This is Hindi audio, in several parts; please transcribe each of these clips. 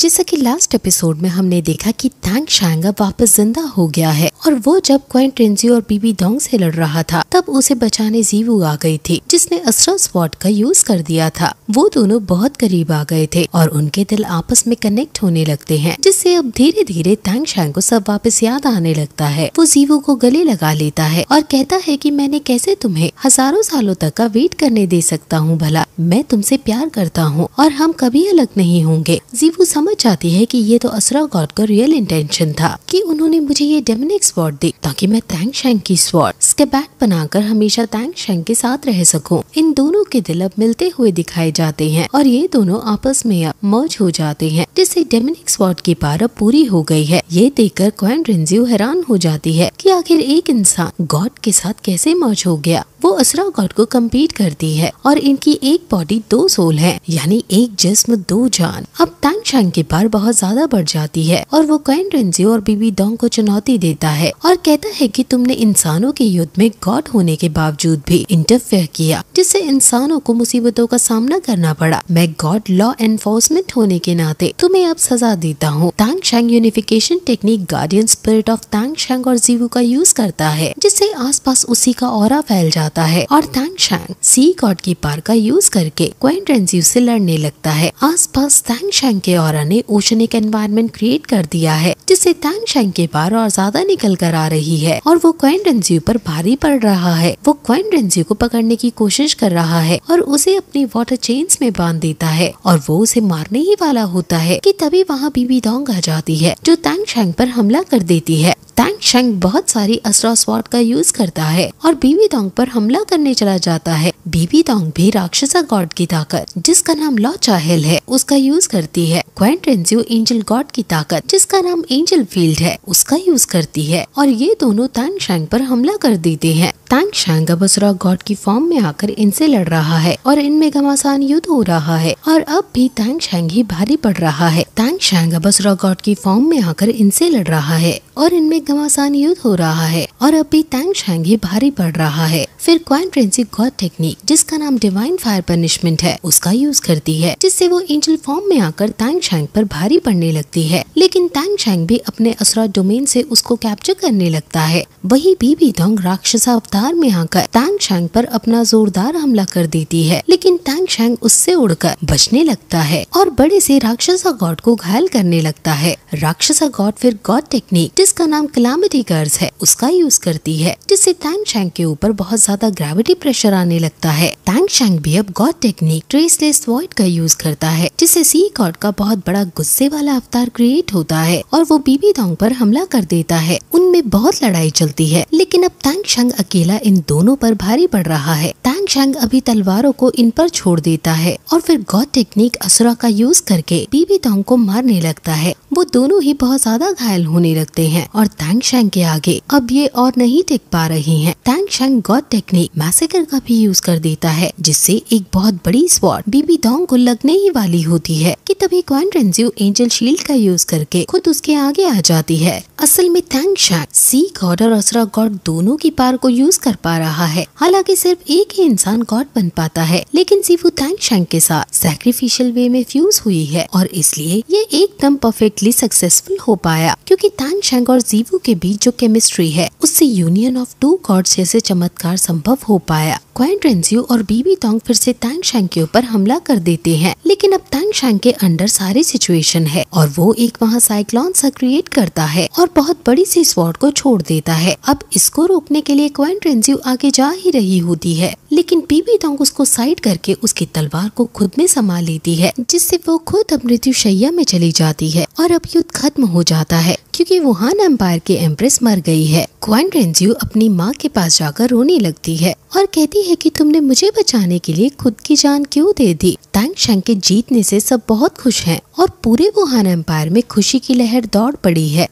जैसा कि लास्ट एपिसोड में हमने देखा कि तांग शैंग अब वापस जिंदा हो गया है और वो जब क्वेन ट्रेंजी और बीबी डोंग से लड़ रहा था तब उसे बचाने जीवू आ गई थी जिसने अस्त्रा स्वॉर्ड का यूज कर दिया था। वो दोनों बहुत करीब आ गए थे और उनके दिल आपस में कनेक्ट होने लगते हैं, जिससे अब धीरे धीरे तांग शैंग को सब वापस याद आने लगता है। वो जीवू को गले लगा लेता है और कहता है कि मैंने कैसे तुम्हें हजारों सालों तक का वेट करने दे सकता हूँ, भला मैं तुमसे प्यार करता हूँ और हम कभी अलग नहीं होंगे। जीवू समझ जाती है कि ये तो अस्त्रा गॉड का रियल इंटेंशन था कि उन्होंने मुझे ये डेमोनिक स्वॉर्ड दी ताकि मैं तांग शैंग की स्वॉर्ड स्केबैट बनाकर हमेशा तांग शैंग के साथ रह सकूं। इन दोनों के दिल अब मिलते हुए दिखाए जाते हैं और ये दोनों आपस में अब मर्ज हो जाते हैं, जिससे डेमोनिक स्वॉर्ड की पावर अब पूरी हो गई है। ये देखकर क्वेन ट्रेंजी हैरान हो जाती है कि आखिर एक इंसान गॉड के साथ कैसे मर्ज हो गया। वो अस्त्रा गॉड को कम्पीट करती है और इनकी एक बॉडी दो सोल है, यानी एक जिस्म दो जान। अब तांग शैंग की पावर बहुत ज्यादा बढ़ जाती है और वो क्वेन ट्रेंजी और बीबी डोंग को चुनौती देता है और कहता है कि तुमने इंसानों के युद्ध में गॉड होने के बावजूद भी इंटरफेयर किया, जिससे इंसानों को मुसीबतों का सामना करना पड़ा। मैं गॉड लॉ एनफोर्समेंट होने के नाते तुम्हें अब सजा देता हूँ। Tang Shang unification technique guardian spirit of Tang Shang और जीवू का यूज करता है, जिससे आसपास उसी का ऑरा फैल जाता है और तांग शैंग सी गॉड की पावर का यूज करके क्वेन ट्रेंजी से लड़ने लगता है। आसपास तांग शैंग के ऑरा ने ओशनिक एनवायरनमेंट क्रिएट कर दिया है, जिससे तांग शैंग की पावर और ज्यादा निकल कर आ रही है और वो क्वेन ट्रेंजी पर भारी पड़ रहा है। वो क्वेन ट्रेंजी को पकड़ने की कोशिश कर रहा है और उसे अपनी वाटर चेन्स में बांध देता है और वो उसे मारने ही वाला होता है कि तभी वहाँ बीबी डोंग आ जाती है जो तांग शैंग पर हमला कर देती है। तांग शैंग बहुत सारी अस्त्रा स्वॉर्ड का यूज करता है और बीबी डोंग पर हमला करने चला जाता है। बीबी डोंग भी राक्षसा गॉड की ताकत जिसका नाम लॉ चाहेल है उसका यूज करती है। क्वेन ट्रेंजी एंजल गॉड की ताकत जिसका नाम एंजल फील्ड है उसका यूज करती है और ये दोनों तांग शैंग पर हमला कर देते हैं। तांग शैंग अब अस्त्रा गॉड की फॉर्म में आकर इनसे लड़ रहा है और इनमें घमासान युद्ध हो रहा है और अब भी तांग शैंग ही भारी पड़ रहा है। तांग शैंग अब अस्त्रा गॉड की फॉर्म में आकर इनसे लड़ रहा है और इनमें घमासान युद्ध हो रहा है और अब भी तांग शैंग ही भारी पड़ रहा है। फिर क्वेन ट्रेंजी गॉड टेक्निक जिसका नाम डिवाइन फायर पनिशमेंट है उसका यूज करती है, जिससे वो एंजल फॉर्म में आकर तांग शैंग पर भारी पड़ने लगती है। लेकिन तांग शैंग भी अपने अस्त्रा डोमेन से उसको कैप्चर करने लगता है। वही बीबी डोंग राक्षसा अवतार में आकर तांग शैंग पर अपना जोरदार हमला कर देती है, लेकिन तांग शैंग उससे उड़कर बचने लगता है और बड़े से राक्षसा गॉड को घायल करने लगता है। राक्षसा गॉड फिर गॉड टेक्निक जिसका नाम कैलामिटी कर्स है उसका यूज करती है, जिससे तांग शैंग के ऊपर बहुत ज्यादा ग्रेविटी प्रेशर आने लगता है। तांग शैंग भी अब गॉड टेक्निक ट्रेसलेस वॉइड का यूज करता है, जिससे सी गॉड का बहुत बड़ा गुस्से वाला अवतार क्रिएट होता है और वो बीबी डोंग पर हमला कर देता है। उनमें बहुत लड़ाई चलती है, लेकिन अब तांग शैंग अकेला इन दोनों पर भारी पड़ रहा है। तांग शैंग अभी तलवारों को इन पर छोड़ देता है और फिर गॉड टेक्निक असुरा का यूज करके बीबी डोंग को मारने लगता है। वो दोनों ही बहुत ज्यादा घायल होने लगते हैं और तांग शैंग के आगे अब ये और नहीं टिक पा रही हैं। Tang Shang god technique massacre का भी यूज कर देता है, जिससे एक बहुत बड़ी स्वॉर्ड बीबी डोंग को लगने ही वाली होती है कि तभी क्वेन ट्रेंजी एंजल शील्ड का यूज करके खुद उसके आगे आ जाती है। असल में तांग शैंग सी गॉड और अस्त्रा गॉड दोनों की पावर को यूज कर पा रहा है। हालांकि सिर्फ एक ही इंसान गॉड बन पाता है, लेकिन जीवू तांग शैंग के साथ सैक्रिफिशियल वे में फ्यूज हुई है और इसलिए ये एकदम परफेक्टली सक्सेसफुल हो पाया, क्योंकि तांग शैंग और जीवू के बीच जो केमिस्ट्री है उससे यूनियन ऑफ टू गॉड्स जैसे चमत्कार संभव हो पाया। क्वेन ट्रेंजी और बीबी डोंग फिर से तांग शैंग के ऊपर हमला कर देते हैं, लेकिन अब तांग शैंग के अंडर सारी सिचुएशन है और वो एक वहाँ साइक्लोन सा क्रिएट करता है और बहुत बड़ी सी स्वॉर्ड को छोड़ देता है। अब इसको रोकने के लिए क्वेन ट्रेंजी आगे जा ही रही होती है, लेकिन बीबी डोंग उसको साइड करके उसकी तलवार को खुद में समा लेती है, जिससे वो खुद अब मृत्युशैया में चली जाती है और अब युद्ध खत्म हो जाता है क्योंकि वुहान एम्पायर की एम्प्रेस मर गई है। क्वेन ट्रेंजी अपनी माँ के पास जाकर रोने लगती है और कहती है कि तुमने मुझे बचाने के लिए खुद की जान क्यों दे दी। तांग शैंग के जीतने से सब बहुत खुश हैं और पूरे वुहान एम्पायर में खुशी की लहर दौड़ पड़ी है, क्योंकि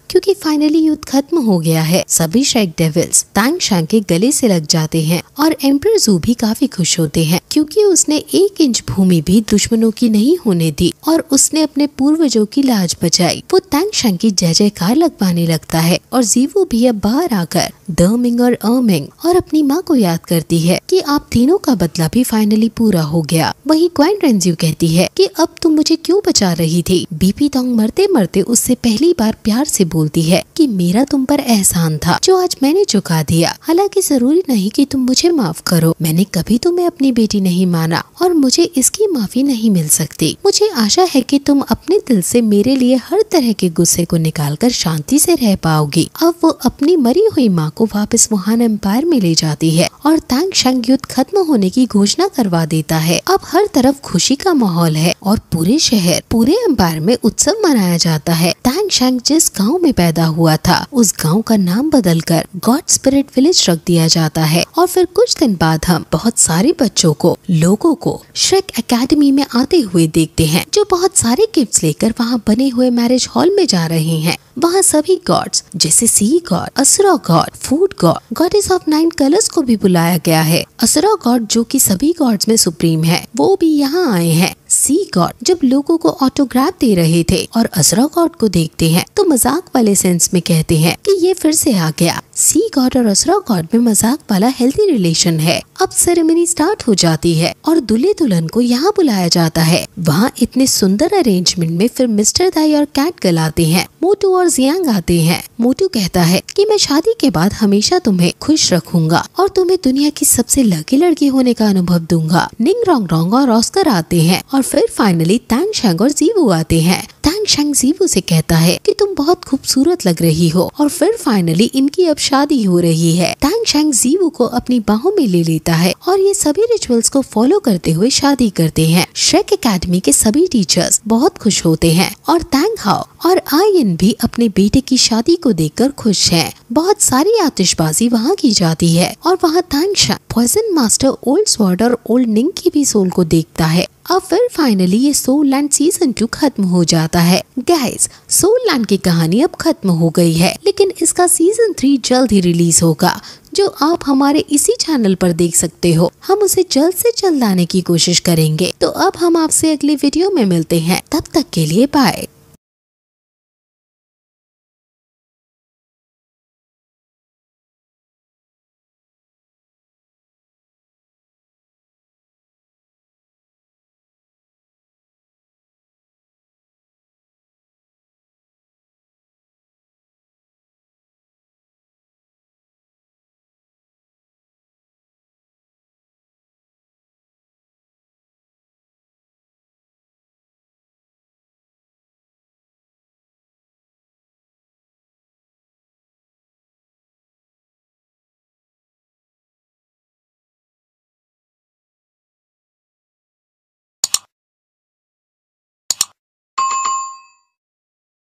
फाइनली युद्ध खत्म हो गया है। सभी श्रेक डेविल्स तांग शांग के गले से लग जाते हैं और एम्परर जू भी काफी खुश होते हैं क्योंकि उसने 1 इंच भूमि भी दुश्मनों की नहीं होने दी और उसने अपने पूर्वजों की लाज बचाई। वो तांग शांग की जय जयकार लगवाने लगता है और जीवू भी अब बाहर आकर दमिंग और अर्मिंग और अपनी माँ को याद करती है कि आप तीनों का बदला भी फाइनली पूरा हो गया। वहीं क्वीन रेंज्यू कहती है कि अब तुम मुझे क्यों बचा रही थी। बीपी दोंग मरते मरते उससे पहली बार प्यार से बोलती है कि मेरा तुम पर एहसान था जो आज मैंने चुका दिया। हालांकि जरूरी नहीं कि तुम मुझे माफ करो, मैंने कभी तुम्हें अपनी बेटी नहीं माना और मुझे इसकी माफी नहीं मिल सकती। मुझे आशा है कि तुम अपने दिल से मेरे लिए हर तरह के गुस्से को निकालकर शांति से रह पाओगी। अब वो अपनी मरी हुई माँ को वापस वुहान एम्पायर में ले जाती है और तांग शांग युद्ध खत्म होने की घोषणा करवा देता है। अब हर तरफ खुशी का माहौल है और पूरे शहर पूरे एम्पायर में उत्सव मनाया जाता है। तांग शांग जिस गांव में पैदा हुआ था उस गांव का नाम बदलकर गॉड स्पिरिट विलेज रख दिया जाता है और फिर कुछ दिन बाद हम बहुत सारे बच्चों को लोगों को श्रेक एकेडमी में आते हुए देखते हैं जो बहुत सारे गिफ्ट्स लेकर वहाँ बने हुए मैरिज हॉल में जा रहे हैं। वहाँ सभी गॉड्स जैसे sea god, Asura god, food god, goddess of 9 colours को भी बुलाया गया है। असुरा गॉड जो कि सभी गॉड्स में सुप्रीम है वो भी यहाँ आए हैं। सी गॉड जब लोगों को ऑटोग्राफ दे रहे थे और असुरा गॉड को देखते हैं तो मजाक वाले सेंस में कहते हैं कि ये फिर से आ गया। सी गॉड और असुरा गॉड में मजाक वाला हेल्थी रिलेशन है। अब सेरेमनी स्टार्ट हो जाती है और दूल्हे दुल्हन को यहाँ बुलाया जाता है। वहाँ इतने सुंदर अरेंजमेंट में फिर मिस्टर दाई और कैट गर्ल आते हैं। मोटू और जियांग आते हैं। मोटू कहता है कि मैं शादी के बाद हमेशा तुम्हें खुश रखूंगा और तुम्हें दुनिया की सबसे लकी लड़की होने का अनुभव दूंगा। निंग रोंग रोंग और ऑस्कर आते हैं और फिर फाइनली तांग शांग और जीवू आते हैं। तांग शांग जीवू से कहता है कि तुम बहुत खूबसूरत लग रही हो और फिर फाइनली इनकी अब शादी हो रही है। तांग शांग जीवू को अपनी बाहों में ले लेता है और ये सभी रिचुअल्स को फॉलो करते हुए शादी करते हैं। श्रेक एकेडमी के सभी टीचर्स बहुत खुश होते हैं और तांग हाओ और आयन भी अपने बेटे की शादी को देखकर खुश हैं। बहुत सारी आतिशबाजी वहाँ की जाती है और वहाँ Tang Shang poison master old sword और ओल्ड निंग की भी सोल को देखता है। अब फिर फाइनली ये सोल लैंड सीजन 2 खत्म हो जाता है। गाइस, सोल लैंड की कहानी अब खत्म हो गई है लेकिन इसका सीजन 3 जल्द ही रिलीज होगा जो आप हमारे इसी चैनल पर देख सकते हो। हम उसे जल्द से जल्द लाने की कोशिश करेंगे। तो अब हम आपसे अगली वीडियो में मिलते हैं। तब तक के लिए बाय।